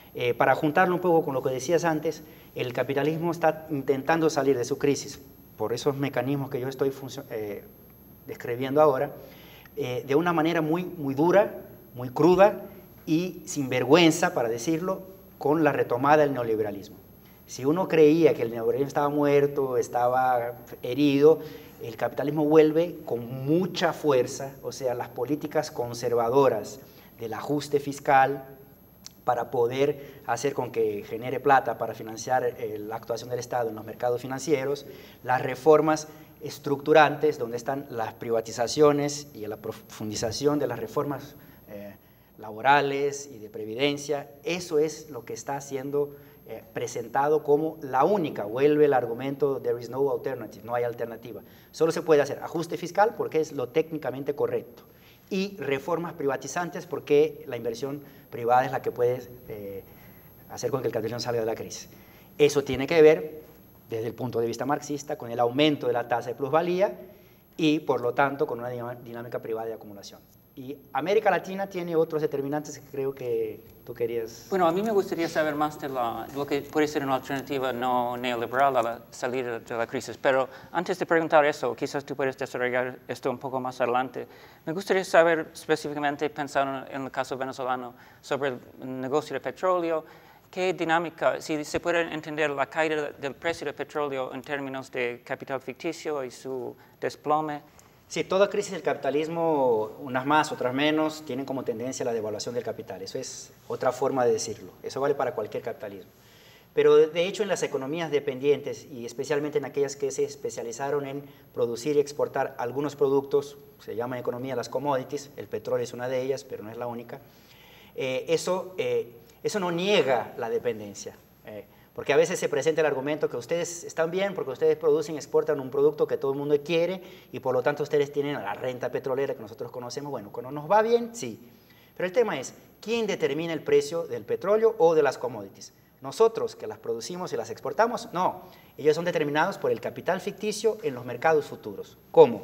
Eh, para juntarlo un poco con lo que decías antes, el capitalismo está intentando salir de su crisis por esos mecanismos que yo estoy eh, describiendo ahora, eh, de una manera muy, muy dura, muy cruda y sin vergüenza, para decirlo, con la retomada del neoliberalismo. Si uno creía que el neoliberalismo estaba muerto, estaba herido, el capitalismo vuelve con mucha fuerza, o sea, las políticas conservadoras del ajuste fiscal para poder hacer con que genere plata para financiar eh, la actuación del Estado en los mercados financieros, las reformas estructurantes, donde están las privatizaciones y la profundización de las reformas eh, laborales y de previdencia. Eso es lo que está siendo eh, presentado como la única. Vuelve el argumento there is no alternative, no hay alternativa. Solo se puede hacer ajuste fiscal porque es lo técnicamente correcto y reformas privatizantes porque la inversión privada es la que puede eh, hacer con que el capitalismo salga de la crisis. Eso tiene que ver, desde el punto de vista marxista, con el aumento de la tasa de plusvalía y, por lo tanto, con una dinámica privada de acumulación. Y América Latina tiene otros determinantes que creo que tú querías... Bueno, a mí me gustaría saber más de la, lo que puede ser una alternativa no neoliberal a la salida de la crisis, pero antes de preguntar eso, quizás tú puedes desarrollar esto un poco más adelante. Me gustaría saber específicamente, pensando en el caso venezolano, sobre el negocio de petróleo, qué dinámica, si se puede entender la caída del precio del petróleo en términos de capital ficticio y su desplome. Sí, toda crisis del capitalismo, unas más, otras menos, tienen como tendencia la devaluación del capital. Eso es otra forma de decirlo. Eso vale para cualquier capitalismo. Pero de hecho en las economías dependientes y especialmente en aquellas que se especializaron en producir y exportar algunos productos, se llaman economía las commodities, el petróleo es una de ellas, pero no es la única, eh, eso, eh, eso no niega la dependencia. Eh, Porque a veces se presenta el argumento que ustedes están bien porque ustedes producen y exportan un producto que todo el mundo quiere y por lo tanto ustedes tienen la renta petrolera que nosotros conocemos. Bueno, cuando nos va bien, sí. Pero el tema es, ¿quién determina el precio del petróleo o de las commodities? ¿Nosotros que las producimos y las exportamos? No. Ellos son determinados por el capital ficticio en los mercados futuros. ¿Cómo?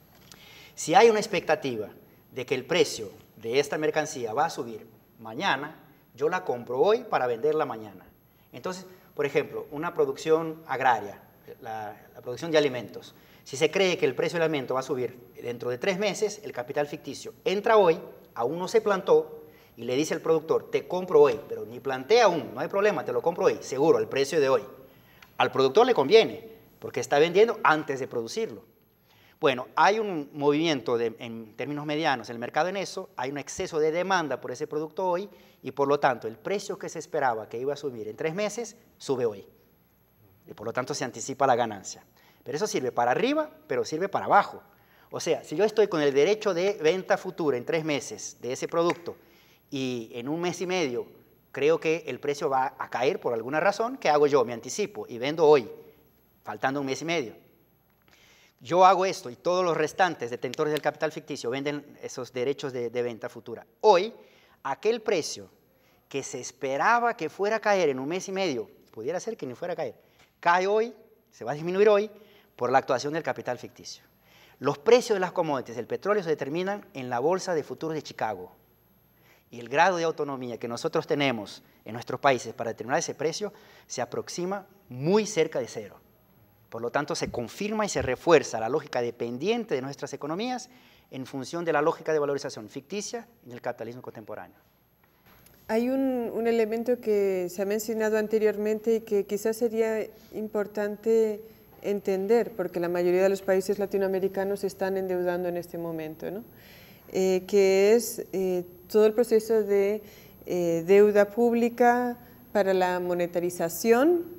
Si hay una expectativa de que el precio de esta mercancía va a subir mañana, yo la compro hoy para venderla mañana. Entonces, por ejemplo, una producción agraria, la, la producción de alimentos, si se cree que el precio del alimento va a subir dentro de tres meses, el capital ficticio entra hoy, aún no se plantó, y le dice al productor, te compro hoy, pero ni planté aún, no hay problema, te lo compro hoy, seguro, el precio de hoy. Al productor le conviene, porque está vendiendo antes de producirlo. Bueno, hay un movimiento de, en términos medianos en el mercado en eso, hay un exceso de demanda por ese producto hoy y por lo tanto el precio que se esperaba que iba a subir en tres meses, sube hoy. Y por lo tanto se anticipa la ganancia. Pero eso sirve para arriba, pero sirve para abajo. O sea, si yo estoy con el derecho de venta futura en tres meses de ese producto y en un mes y medio creo que el precio va a caer por alguna razón, ¿qué hago yo? Me anticipo y vendo hoy, faltando un mes y medio. Yo hago esto y todos los restantes detentores del capital ficticio venden esos derechos de, de venta futura. Hoy, aquel precio que se esperaba que fuera a caer en un mes y medio, pudiera ser que ni fuera a caer, cae hoy, se va a disminuir hoy por la actuación del capital ficticio. Los precios de las commodities del petróleo se determinan en la Bolsa de Futuros de Chicago. Y el grado de autonomía que nosotros tenemos en nuestros países para determinar ese precio se aproxima muy cerca de cero. Por lo tanto, se confirma y se refuerza la lógica dependiente de nuestras economías en función de la lógica de valorización ficticia en el capitalismo contemporáneo. Hay un, un elemento que se ha mencionado anteriormente y que quizás sería importante entender, porque la mayoría de los países latinoamericanos se están endeudando en este momento, ¿no? eh, que es eh, todo el proceso de eh, deuda pública para la monetarización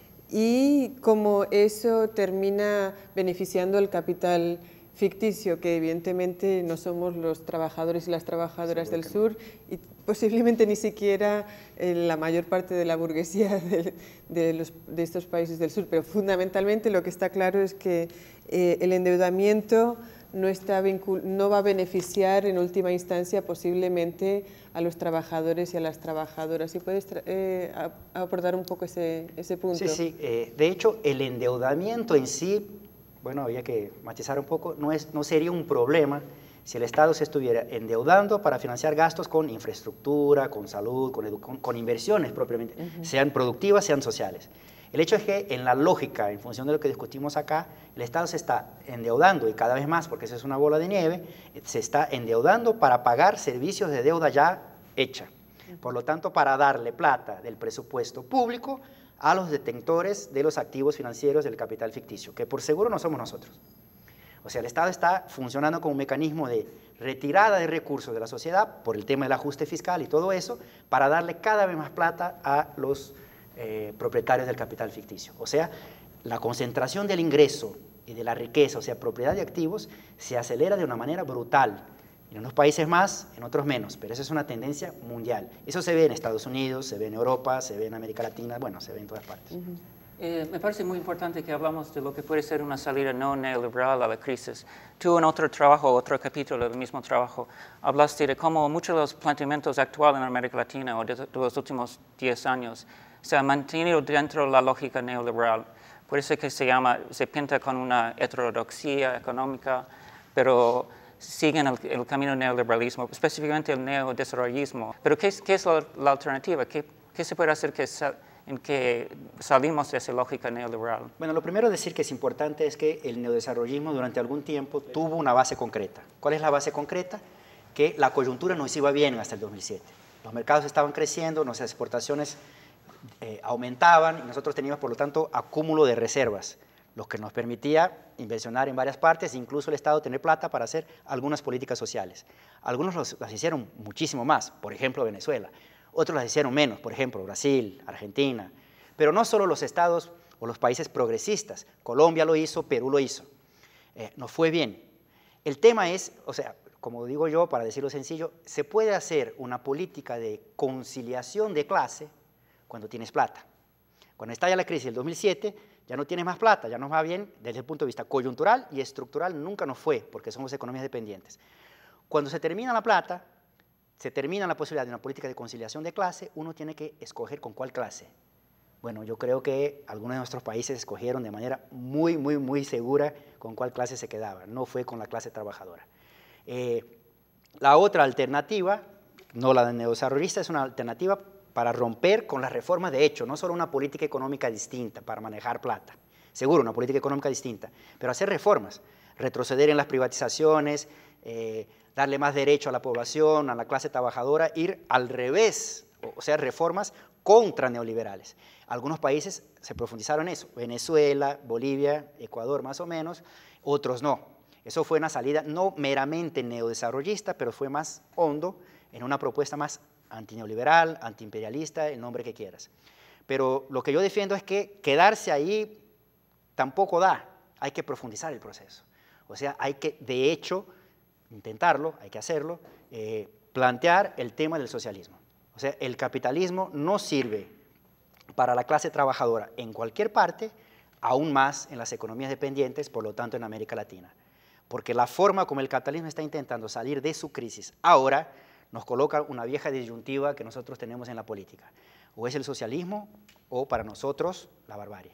y cómo eso termina beneficiando al capital ficticio, que evidentemente no somos los trabajadores y las trabajadoras del sur y posiblemente ni siquiera eh, la mayor parte de la burguesía de, de, los, de estos países del sur, pero fundamentalmente lo que está claro es que eh, el endeudamiento no, está no va a beneficiar en última instancia posiblemente a los trabajadores y a las trabajadoras. ¿Y puedes eh, abordar un poco ese, ese punto? Sí, sí. Eh, de hecho, el endeudamiento en sí, bueno, había que matizar un poco, no, es, no sería un problema si el Estado se estuviera endeudando para financiar gastos con infraestructura, con salud, con, con, con inversiones propiamente, uh-huh. sean productivas, sean sociales. El hecho es que en la lógica, en función de lo que discutimos acá, el Estado se está endeudando y cada vez más, porque esa es una bola de nieve, se está endeudando para pagar servicios de deuda ya hecha. Por lo tanto, para darle plata del presupuesto público a los detentores de los activos financieros del capital ficticio, que por seguro no somos nosotros. O sea, el Estado está funcionando como un mecanismo de retirada de recursos de la sociedad por el tema del ajuste fiscal y todo eso, para darle cada vez más plata a los eh, propietarios del capital ficticio. O sea, la concentración del ingreso y de la riqueza, o sea, propiedad de activos, se acelera de una manera brutal. En unos países más, en otros menos, pero esa es una tendencia mundial. Eso se ve en Estados Unidos, se ve en Europa, se ve en América Latina, bueno, se ve en todas partes. Uh-huh. Eh, me parece muy importante que hablamos de lo que puede ser una salida no neoliberal a la crisis. Tú en otro trabajo, otro capítulo del mismo trabajo, hablaste de cómo muchos de los planteamientos actuales en América Latina o de, de los últimos diez años se han mantenido dentro de la lógica neoliberal. Por eso que se llama, se pinta con una heterodoxia económica, pero siguen el, el camino del neoliberalismo, específicamente el neodesarrollismo. Pero ¿qué, qué es la, la alternativa? ¿Qué, ¿Qué se puede hacer que sa en que salimos de esa lógica neoliberal? Bueno, lo primero a decir que es importante es que el neodesarrollismo durante algún tiempo tuvo una base concreta. ¿Cuál es la base concreta? Que la coyuntura nos iba bien hasta el dos mil siete. Los mercados estaban creciendo, nuestras exportaciones eh, aumentaban y nosotros teníamos, por lo tanto, acúmulo de reservas, lo que nos permitía inversionar en varias partes, incluso el Estado tener plata para hacer algunas políticas sociales. Algunos los, las hicieron muchísimo más, por ejemplo, Venezuela. Otros las hicieron menos, por ejemplo, Brasil, Argentina. Pero no solo los estados o los países progresistas. Colombia lo hizo, Perú lo hizo. Eh, nos fue bien. El tema es, o sea, como digo yo, para decirlo sencillo, se puede hacer una política de conciliación de clase cuando tienes plata. Cuando estalla la crisis del dos mil siete, ya no tienes más plata, ya nos va bien desde el punto de vista coyuntural y estructural, nunca nos fue, porque somos economías dependientes. Cuando se termina la plata, se termina la posibilidad de una política de conciliación de clase, uno tiene que escoger con cuál clase. Bueno, yo creo que algunos de nuestros países escogieron de manera muy, muy, muy segura con cuál clase se quedaba, no fue con la clase trabajadora. Eh, la otra alternativa, no la del neodesarrollista, es una alternativa para romper con las reformas de hecho, no solo una política económica distinta para manejar plata, seguro una política económica distinta, pero hacer reformas, retroceder en las privatizaciones, eh, darle más derecho a la población, a la clase trabajadora, ir al revés, o sea, reformas contra neoliberales. Algunos países se profundizaron en eso, Venezuela, Bolivia, Ecuador más o menos, otros no. Eso fue una salida no meramente neodesarrollista, pero fue más hondo, en una propuesta más antineoliberal, antiimperialista, el nombre que quieras. Pero lo que yo defiendo es que quedarse ahí tampoco da, hay que profundizar el proceso. O sea, hay que, de hecho, intentarlo, hay que hacerlo, eh, plantear el tema del socialismo. O sea, el capitalismo no sirve para la clase trabajadora en cualquier parte, aún más en las economías dependientes, por lo tanto en América Latina. Porque la forma como el capitalismo está intentando salir de su crisis ahora nos coloca una vieja disyuntiva que nosotros tenemos en la política. O es el socialismo o para nosotros la barbarie.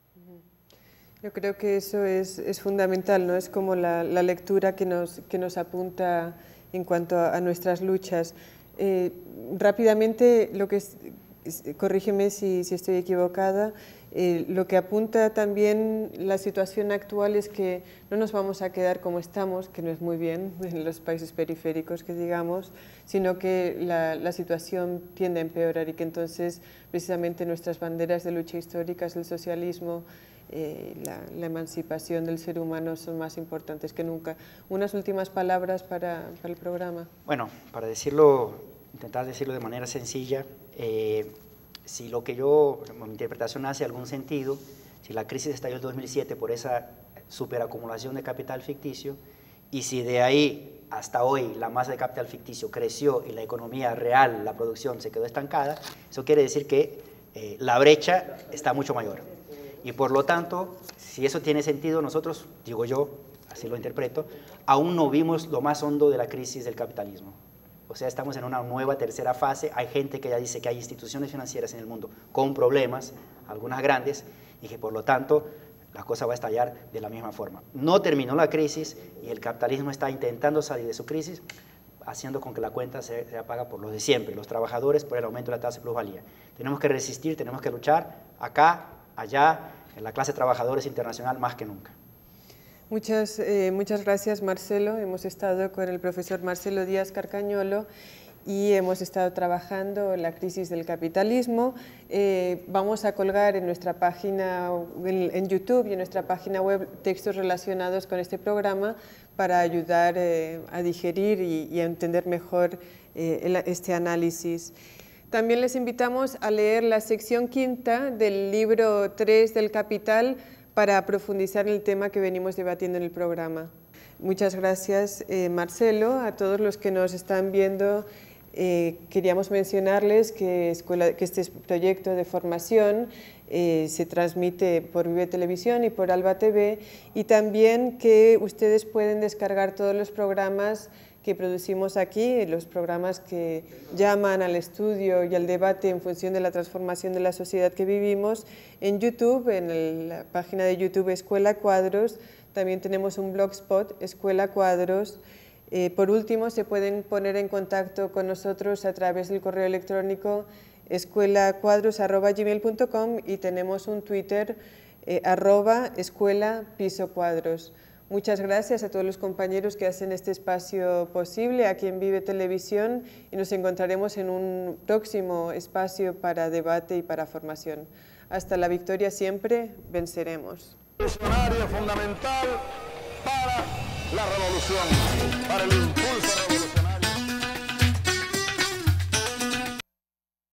Yo creo que eso es, es fundamental, ¿no? Es como la, la lectura que nos, que nos apunta en cuanto a, a nuestras luchas. Eh, rápidamente, lo que es, es, corrígeme si, si estoy equivocada, eh, lo que apunta también la situación actual es que no nos vamos a quedar como estamos, que no es muy bien en los países periféricos, que digamos, sino que la, la situación tiende a empeorar y que entonces precisamente nuestras banderas de lucha históricas, el socialismo, Eh, la, la emancipación del ser humano son más importantes que nunca. Unas últimas palabras para, para el programa. Bueno, para decirlo, intentar decirlo de manera sencilla, eh, si lo que yo, mi interpretación hace algún sentido, si la crisis estalló en el dos mil siete por esa superacumulación de capital ficticio, y si de ahí hasta hoy la masa de capital ficticio creció y la economía real, la producción se quedó estancada, eso quiere decir que eh, la brecha está mucho mayor. Y por lo tanto, si eso tiene sentido, nosotros, digo yo, así lo interpreto, aún no vimos lo más hondo de la crisis del capitalismo. O sea, estamos en una nueva tercera fase. Hay gente que ya dice que hay instituciones financieras en el mundo con problemas, algunas grandes, y que por lo tanto la cosa va a estallar de la misma forma. No terminó la crisis y el capitalismo está intentando salir de su crisis, haciendo con que la cuenta se, se paga por los de siempre, los trabajadores, por el aumento de la tasa de plusvalía. Tenemos que resistir, tenemos que luchar acá, allá, en la clase de trabajadores internacional más que nunca. Muchas, eh, muchas gracias, Marcelo. Hemos estado con el profesor Marcelo Díaz Carcañolo y hemos estado trabajando en la crisis del capitalismo. Eh, vamos a colgar en nuestra página, en, en YouTube y en nuestra página web textos relacionados con este programa para ayudar eh, a digerir y, y a entender mejor eh, el, este análisis. También les invitamos a leer la sección quinta del libro tres del Capital para profundizar en el tema que venimos debatiendo en el programa. Muchas gracias, eh, Marcelo. A todos los que nos están viendo, eh, queríamos mencionarles que, escuela, que este proyecto de formación eh, se transmite por Vive Televisión y por Alba T V, y también que ustedes pueden descargar todos los programas que producimos aquí, los programas que llaman al estudio y al debate en función de la transformación de la sociedad que vivimos, en YouTube, en el, la página de YouTube Escuela Cuadros. También tenemos un blogspot, Escuela Cuadros. Eh, por último, se pueden poner en contacto con nosotros a través del correo electrónico escuelacuadros arroba gmail punto com y tenemos un Twitter eh, arroba escuela piso cuadros. Muchas gracias a todos los compañeros que hacen este espacio posible aquí en Vive Televisión, y nos encontraremos en un próximo espacio para debate y para formación. Hasta la victoria siempre, venceremos. Revolucionario fundamental para la revolución, para el impulso.